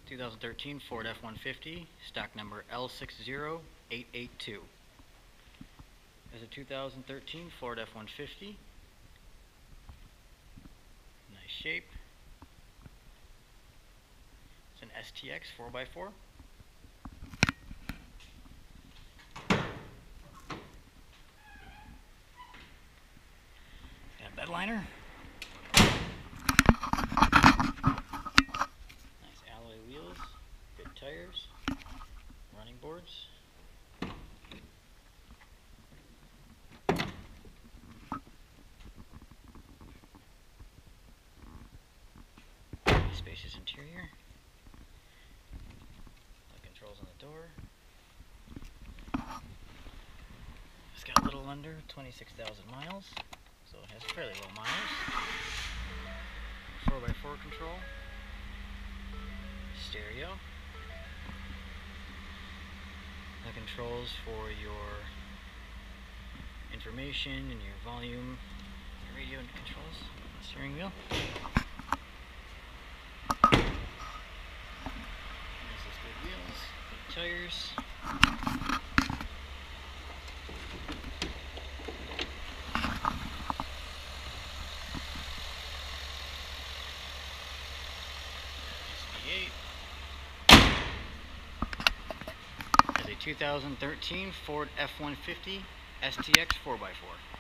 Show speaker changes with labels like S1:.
S1: 2013 Ford F150, stock number L601882. As a 2013 Ford F150, nice shape. It's an STX 4x4. Got a bed liner. Nice alloy wheels, good tires, running boards. Spacious interior. The controls on the door. It's got a little under 26,000 miles, so it has fairly low miles. 4x4 control. Stereo. The controls for your information and your volume, your radio controls on the steering wheel. There's those good wheels, good tires. As a 2013 Ford F150 STX 4x4.